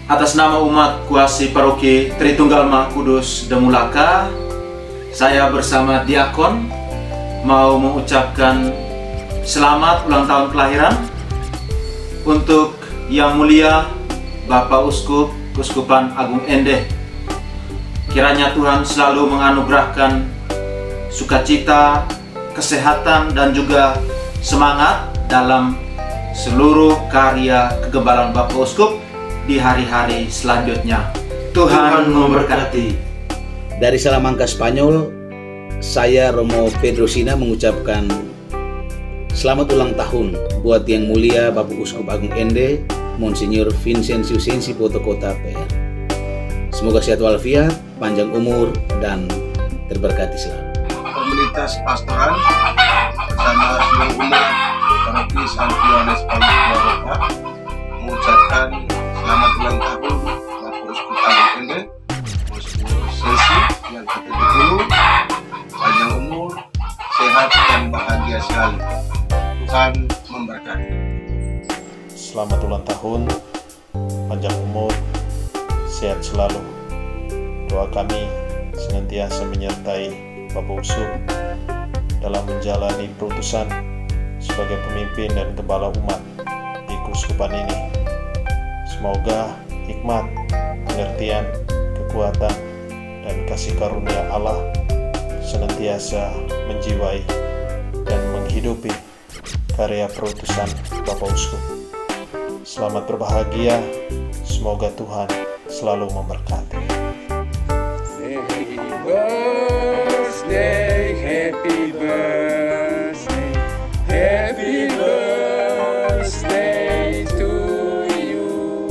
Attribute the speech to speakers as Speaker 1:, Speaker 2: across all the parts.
Speaker 1: Atas nama umat kuasi paroki Tritunggal Maha Kudus Demulaka, saya bersama diakon mau mengucapkan selamat ulang tahun kelahiran untuk Yang Mulia Bapak Uskup Keuskupan Agung Ende. Kiranya Tuhan selalu menganugerahkan sukacita, kesehatan, dan juga semangat dalam seluruh karya kegembalaan Bapak Uskup di hari-hari selanjutnya. Tuhan memberkati.
Speaker 2: Dari Salamanca, Spanyol, saya Romo Pedro Sina mengucapkan selamat ulang tahun buat Yang Mulia Bapak Uskup Agung Ende, Monsinyur Vincenzius Sensi Potokota PR. Semoga sehat walafiat, panjang umur, dan terberkati selalu.
Speaker 3: Komunitas pastoral bersama seluruh umat paroki Santo Yohanes Paus II mengucapkan selamat ulang tahun Bapak Uskup Agung Ende, Monsinyur Sensi yang ke-70, panjang umur, sehat dan bahagia selalu. Tuhan memberkati.
Speaker 4: Selamat ulang tahun, panjang umur, sehat selalu. Doa kami senantiasa menyertai Bapak Uskup dalam menjalani perutusan sebagai pemimpin dan gembala umat di keuskupan ini. Semoga hikmat, pengertian, kekuatan, dan kasih karunia Allah senantiasa menjiwai dan menghidupi karya perutusan Bapak Uskup. Selamat berbahagia, semoga Tuhan selalu memberkati.
Speaker 5: Happy birthday, happy birthday, happy birthday to you.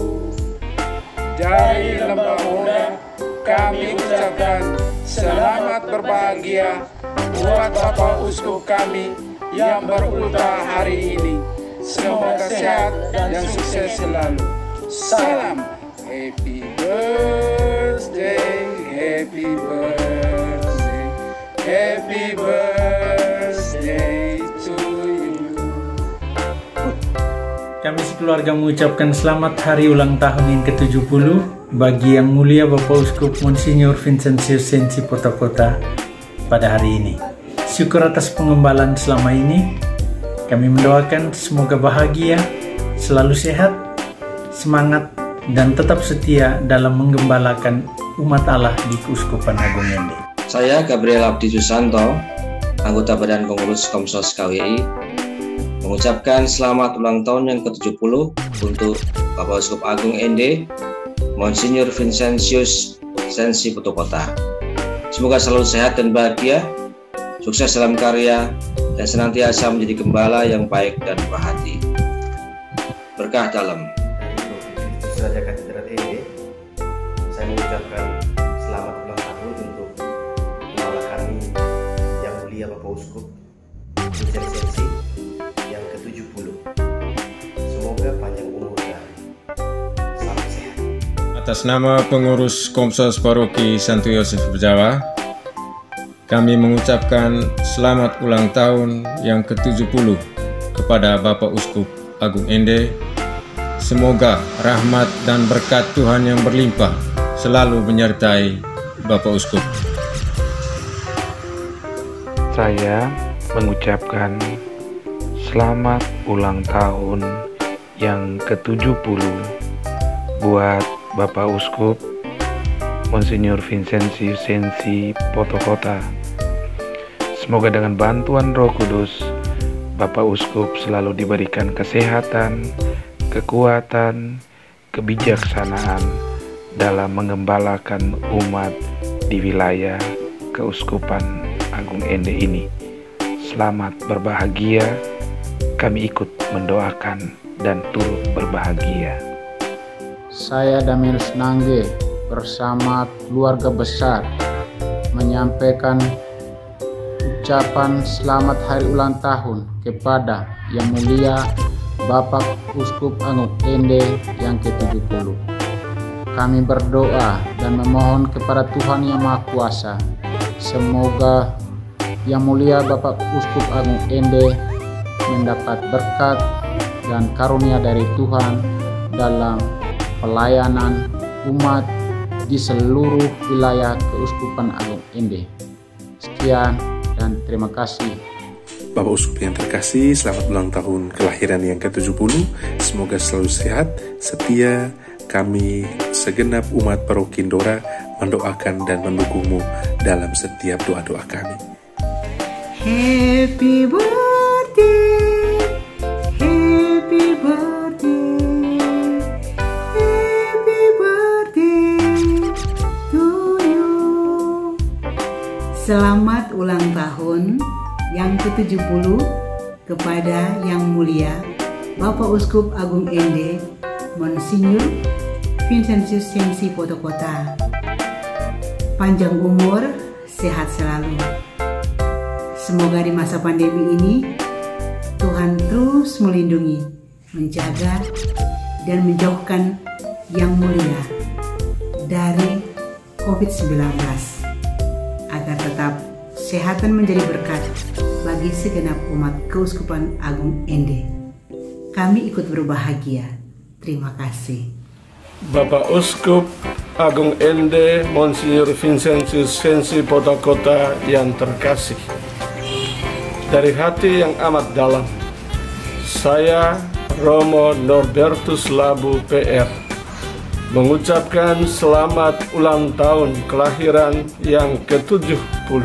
Speaker 5: Dari Lembah Muda kami ucapkan selamat berbahagia buat Bapak Uskup kami yang berultah hari ini. Semoga sehat dan sukses selalu. Salam, happy birthday, happy birthday, happy birthday to you.
Speaker 6: Kami sekeluarga mengucapkan selamat hari ulang tahun yang ke-70 bagi Yang Mulia Bapak Uskup Monsinyur Vincenzius Sensi Potokota pada hari ini. Syukur atas pengembalaan selama ini. Kami mendoakan semoga bahagia, selalu sehat, semangat, dan tetap setia dalam menggembalakan umat Allah di Keuskupan Agung Ende.
Speaker 7: Saya Gabriel Abdi Susanto, anggota Badan Pengurus Komsos KWI, mengucapkan selamat ulang tahun yang ke-70 untuk Bapak Uskup Agung Ende, Monsinyur Vincenzius Sensi Potokota. Semoga selalu sehat dan bahagia, sukses dalam karya, dan senantiasa menjadi gembala yang baik dan berhati. Berkah dalam.
Speaker 8: Dari Raja Katedral Ende, saya mengucapkan selamat ulang tahun untuk gembala kami Yang Mulia Bapak Uskup Vincenzius Sensi yang ke-70. Semoga panjang umur dan salam sehat.
Speaker 9: Atas nama pengurus Komsos Paroki Santo Yosef Bejawa, kami mengucapkan selamat ulang tahun yang ke-70 kepada Bapak Uskup Agung Ende. Semoga rahmat dan berkat Tuhan yang berlimpah selalu menyertai Bapak Uskup.
Speaker 10: Saya mengucapkan selamat ulang tahun yang ke-70 buat Bapak Uskup Monsinyur Vincenzius Sensi Potokota. Semoga dengan bantuan Roh Kudus, Bapak Uskup selalu diberikan kesehatan, kekuatan, kebijaksanaan dalam mengembalakan umat di wilayah Keuskupan Agung Ende ini. Selamat berbahagia, kami ikut mendoakan dan turut berbahagia.
Speaker 11: Saya Damiel Nangge bersama keluarga besar menyampaikan ucapan selamat hari ulang tahun kepada Yang Mulia Bapak Uskup Agung Ende yang ke-70. Kami berdoa dan memohon kepada Tuhan Yang Maha Kuasa, semoga Yang Mulia Bapak Uskup Agung Ende mendapat berkat dan karunia dari Tuhan dalam pelayanan umat di seluruh wilayah Keuskupan Agung Ende. Sekian dan terima kasih.
Speaker 12: Bapak Uskup yang terkasih, selamat ulang tahun kelahiran yang ke-70. Semoga selalu sehat, setia. Kami segenap umat Paroki Ndora mendoakan dan mendukungmu dalam setiap doa-doa kami.
Speaker 13: Happy birthday, happy birthday, happy birthday to you. Selamat ulang tahun yang ke-70 kepada Yang Mulia Bapak Uskup Agung Ende, Monsinyur Vincentius Sensi Potokota. Panjang umur, sehat selalu. Semoga di masa pandemi ini Tuhan terus melindungi, menjaga, dan menjauhkan Yang Mulia dari COVID-19 agar tetap kesehatan menjadi berkat bagi segenap umat Keuskupan Agung Ende. Kami ikut berbahagia. Terima kasih.
Speaker 5: Bapak Uskup Agung Ende, Monsinyur Vincentius Sensi Potokota yang terkasih. Dari hati yang amat dalam, saya Romo Norbertus Labu PR mengucapkan selamat ulang tahun kelahiran yang ke-70.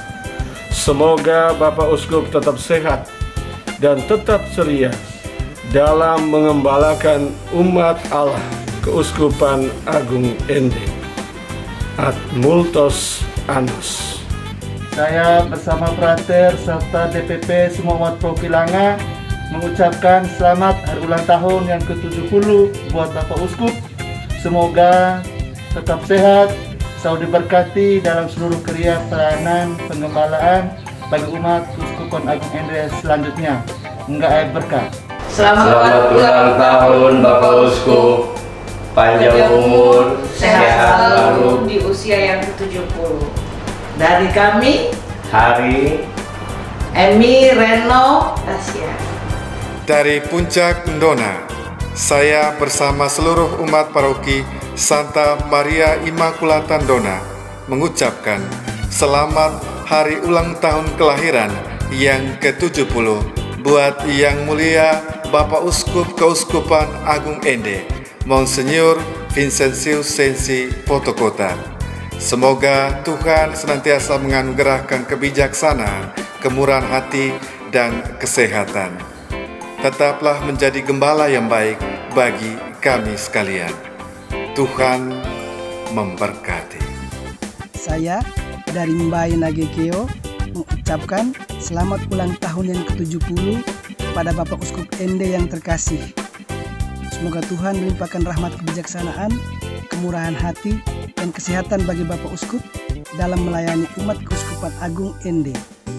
Speaker 5: Semoga Bapak Uskup tetap sehat dan tetap ceria dalam mengembalakan umat Allah Keuskupan Agung Ende. Ad multos annos.
Speaker 14: Saya bersama Prater serta DPP semua umat Paroki Langa mengucapkan selamat hari ulang tahun yang ke-70 buat Bapak Uskup. Semoga tetap sehat, selalu diberkati dalam seluruh kerja pelayanan penggembalaan bagi umat Keuskupan Agung Ende selanjutnya. Enggak air berkah.
Speaker 15: Selamat ulang tahun Bapak Uskup. Panjang umur, sehat selalu
Speaker 16: di usia yang ke-70.
Speaker 15: Dari kami,
Speaker 16: Hari, Emi, Reno, Tasya.
Speaker 17: Dari Puncak Ndona, saya bersama seluruh umat Paroki Santa Maria Immaculata Ndona mengucapkan selamat hari ulang tahun kelahiran yang ke-70 buat Yang Mulia Bapak Uskup Keuskupan Agung Ende, Monsinyur Vincentius Sensi Potokota. Semoga Tuhan senantiasa menganugerahkan kebijaksanaan, kemurahan hati, dan kesehatan. Tetaplah menjadi gembala yang baik bagi kami sekalian. Tuhan memberkati.
Speaker 18: Saya dari Mbae Nagekeo mengucapkan selamat ulang tahun yang ke-70 pada Bapak Uskup Ende yang terkasih. Semoga Tuhan melimpahkan rahmat kebijaksanaan, kemurahan hati, dan kesehatan bagi Bapak Uskup dalam melayani umat Keuskupan Agung Ende.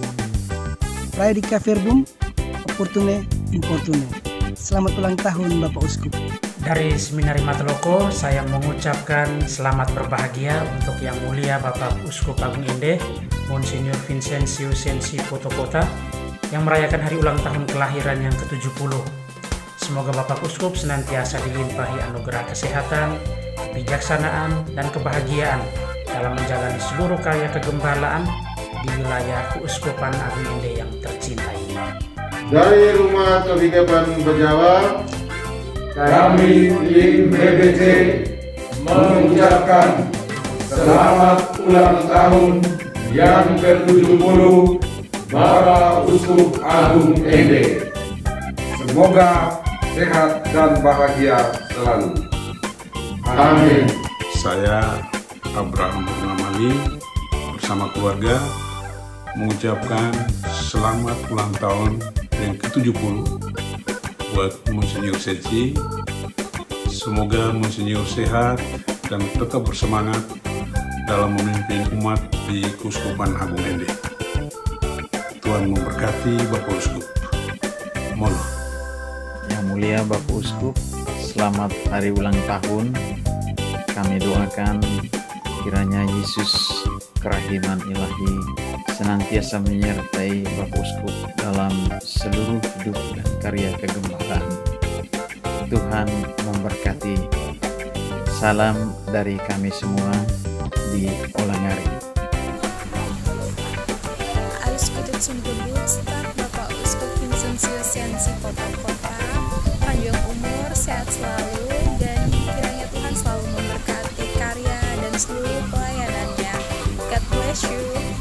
Speaker 18: Praedika verbum, opportune importune. Selamat ulang tahun Bapak Uskup.
Speaker 6: Dari Seminari Mateloko, saya mengucapkan selamat berbahagia untuk Yang Mulia Bapak Uskup Agung Ende, Monsinyur Vincentius Sensi Potokota, yang merayakan hari ulang tahun kelahiran yang ke-70. Semoga Bapak Uskup senantiasa dilimpahi anugerah kesehatan, kebijaksanaan, dan kebahagiaan dalam menjalani seluruh karya kegembalaan di wilayah Keuskupan Agung Ende yang tercinta ini.
Speaker 3: Dari Rumah Kebijakan Bejawa,
Speaker 5: kami tim BBC mengucapkan selamat ulang tahun yang ke-70 Bapak Uskup Agung Ende.
Speaker 3: semoga sehat dan bahagia selalu.
Speaker 5: Amin.
Speaker 19: Saya Abraham Purnamali bersama keluarga mengucapkan selamat ulang tahun yang ke-70 buat Monsinyur Sensi. Semoga Monsinyur sehat dan tetap bersemangat dalam memimpin umat di Keuskupan Agung Ende. Tuhan memberkati Bapak Uskup. Molo.
Speaker 10: Yang Mulia Bapak Uskup, selamat hari ulang tahun. Kami doakan kiranya Yesus kerahiman ilahi senantiasa menyertai Bapak Uskup dalam seluruh hidup dan karya kegembalaan. Tuhan memberkati. Salam dari kami semua di Olangari.
Speaker 20: Kutip Sumgebut, staf Bapak Uskup Vincensius Sensi Potakota, panjang umur, sehat selalu, dan kiranya Tuhan selalu memberkati karya dan seluruh pelayanannya. God bless you.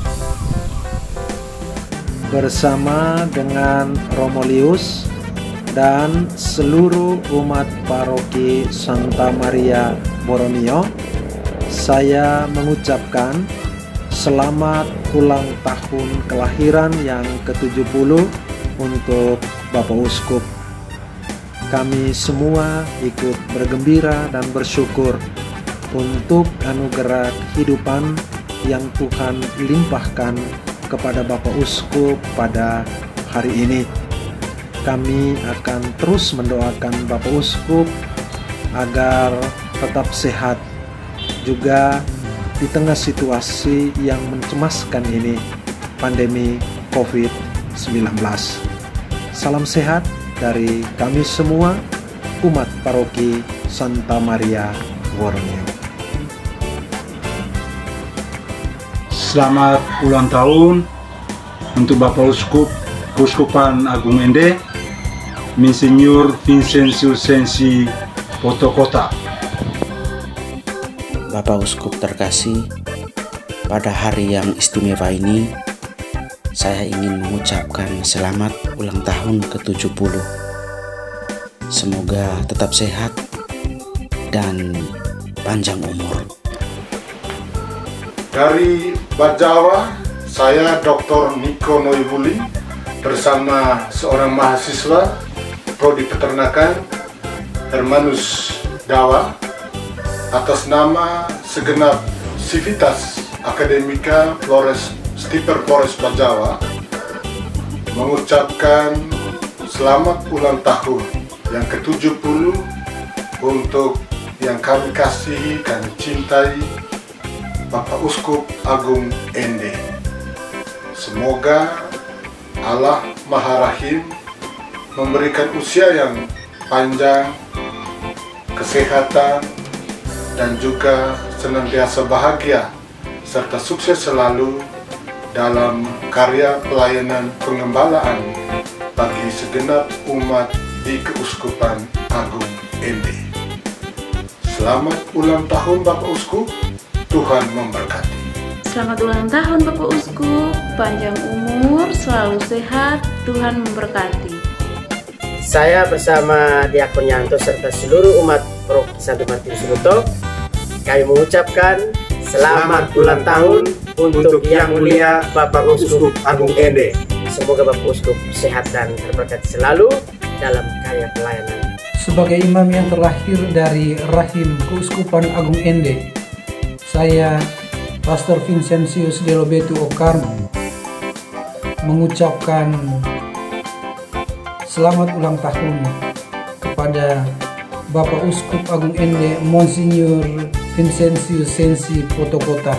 Speaker 21: Bersama dengan Romolius dan seluruh umat paroki Santa Maria Borromeo, saya mengucapkan selamat ulang tahun kelahiran yang ke-70 untuk Bapak Uskup. Kami semua ikut bergembira dan bersyukur untuk anugerah kehidupan yang Tuhan limpahkan kepada Bapak Uskup pada hari ini. Kami akan terus mendoakan Bapak Uskup agar tetap sehat, juga di tengah situasi yang mencemaskan ini, pandemi COVID-19. Salam sehat dari kami semua, umat paroki Santa Maria Borromeo.
Speaker 22: Selamat ulang tahun untuk Bapak Uskup Keuskupan Agung Ende, Monsinyur Vincensius Sensi Potakota.
Speaker 2: Bapak Uskup terkasih, pada hari yang istimewa ini, saya ingin mengucapkan selamat ulang tahun ke-70. Semoga tetap sehat dan panjang umur.
Speaker 3: Dari Bajawa, saya Dr. Niko Noibuli bersama seorang mahasiswa Prodi Peternakan Hermanus Dawa, atas nama segenap Civitas Akademika Stiper Flores Bajawa, mengucapkan selamat ulang tahun yang ke-70 untuk yang kami kasihi, kami cintai, Bapak Uskup Agung Ende. Semoga Allah Maha Rahim memberikan usia yang panjang, kesehatan, dan juga senantiasa bahagia serta sukses selalu dalam karya pelayanan pengembalaan bagi segenap umat di Keuskupan Agung Ende. Selamat ulang tahun Bapak Uskup, Tuhan memberkati.
Speaker 23: Selamat ulang tahun Bapak Uskup, panjang umur, selalu sehat, Tuhan memberkati.
Speaker 24: Saya bersama Diakon Yanto serta seluruh umat Paroki Santo Martinus Buto, kami mengucapkan selamat ulang tahun untuk Yang Mulia Bapak Uskup Agung Ende. Semoga Bapak Uskup sehat dan terberkati selalu dalam karya pelayanan.
Speaker 25: Sebagai imam yang terlahir dari rahim Keuskupan Agung Ende, saya Pastor Vincensius de Lobetu Okarno mengucapkan selamat ulang tahun kepada Bapak Uskup Agung Ende Monsinyur Vincensius Sensi Potakota.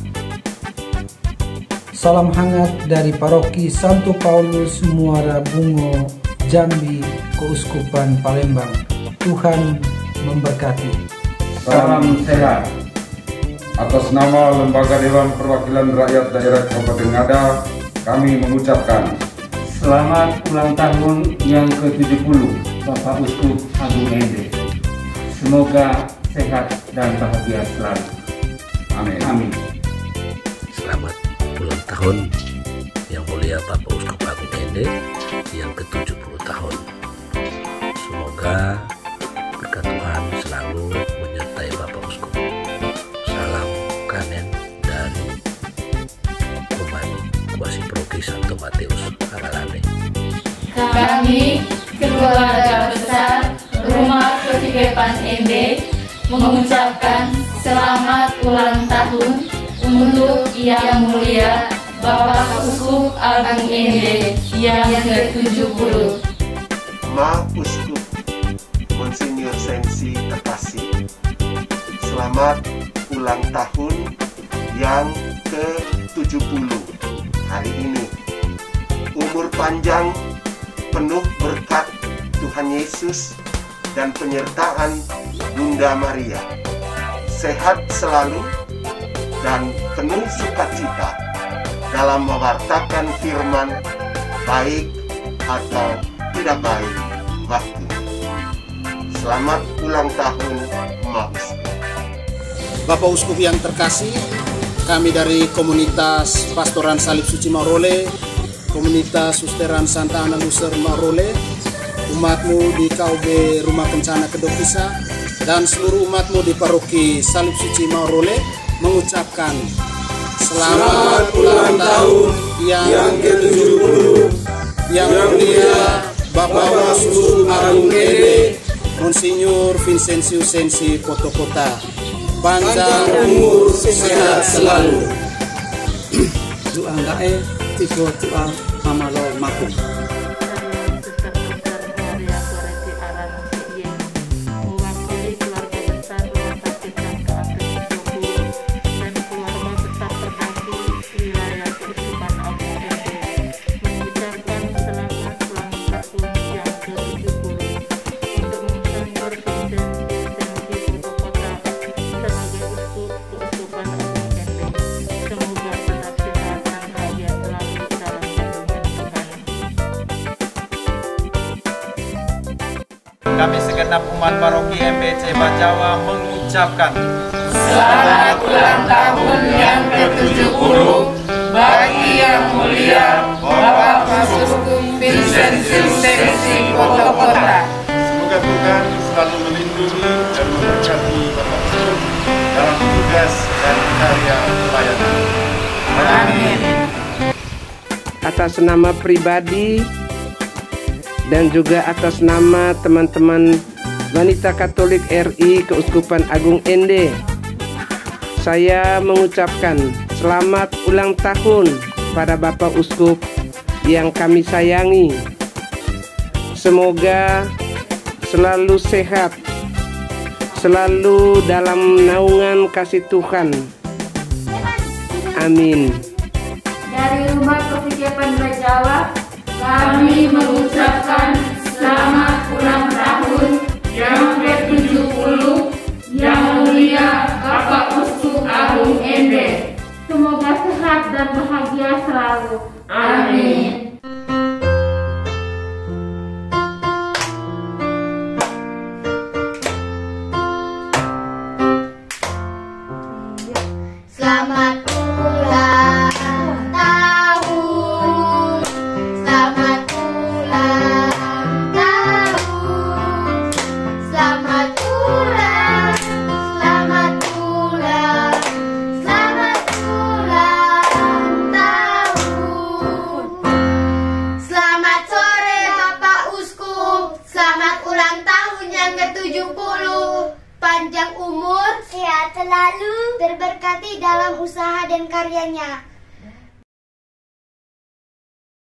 Speaker 25: Salam hangat dari Paroki Santo Paulus Muara Bungo, Jambi, Keuskupan Palembang. Tuhan memberkati.
Speaker 3: Salam sehat. Atas nama Lembaga Dewan Perwakilan Rakyat Daerah Kabupaten Ngada, kami mengucapkan
Speaker 26: selamat ulang tahun yang ke-70 Bapak Uskup Agung Ende. Semoga sehat dan bahagia selalu.
Speaker 3: Amin.
Speaker 26: Amin.
Speaker 27: Selamat ulang tahun Yang Mulia Bapak Uskup Agung Ende yang ke-70 tahun. Semoga berkat Tuhan selalu menyertai Bapak Uskup. Salam kanen dari umat Kuasi Paroki Santo Matius Haralane.
Speaker 28: Kami, keluarga besar Rumah Ketigapan Ende, mengucapkan selamat ulang tahun untuk Yang Mulia Bapak Uskup Agung Ende yang ke-70.
Speaker 29: Ma Uskup Monsinyur Sensi terkasih, selamat ulang tahun yang ke-70 hari ini. Umur panjang, penuh berkat Tuhan Yesus dan penyertaan Bunda Maria. sehat selalu, dan penuh sukacita dalam mewartakan firman, baik atau tidak baik waktu. Selamat ulang tahun, Mas.
Speaker 1: Bapak Uskup yang terkasih, kami dari komunitas Pastoran Salib Suci Marole, komunitas Susteran Santa Ana Luser Marole, umatmu di KUB Rumah Kencana Kedokisa, dan seluruh umatmu di Paroki Salib Suci Marole mengucapkan selamat ulang tahun yang ke-70 yang mulia Bapak Uskup Agung Ende Monsinyur Vincensius Sensi Potokota. Panjang umur, sehat selalu. Doa ngae tiga doa mamalo makum.
Speaker 21: Kami segenap umat paroki MBC Bajawa mengucapkan
Speaker 28: selamat ulang tahun yang ke-70 bagi yang mulia Bapak Uskup Vincensius Sensi Potokota.
Speaker 3: Semoga Tuhan selalu melindungi dan memberkati Bapak Uskup dalam tugas dan karya pelayanan.
Speaker 28: Amin.
Speaker 24: Atas nama pribadi dan juga atas nama teman-teman Wanita Katolik RI Keuskupan Agung Ende, saya mengucapkan selamat ulang tahun pada Bapak Uskup yang kami sayangi. Semoga selalu sehat, selalu dalam naungan kasih Tuhan. Amin.
Speaker 28: Dari Rumah Persikepan Bajawa, kami mengucapkan selamat ulang tahun yang ke-70 yang mulia Bapak Uskup Agung Ende. Semoga sehat dan bahagia selalu. Amin.
Speaker 4: Selamat ulang tahun, selamat ulang tahun, selamat ulang, selamat ulang, selamat ulang tahun. Selamat sore Bapak Uskup, selamat ulang tahun yang ke-70. Panjang umur, sehat selalu, terberkati dalam usaha dan karyanya.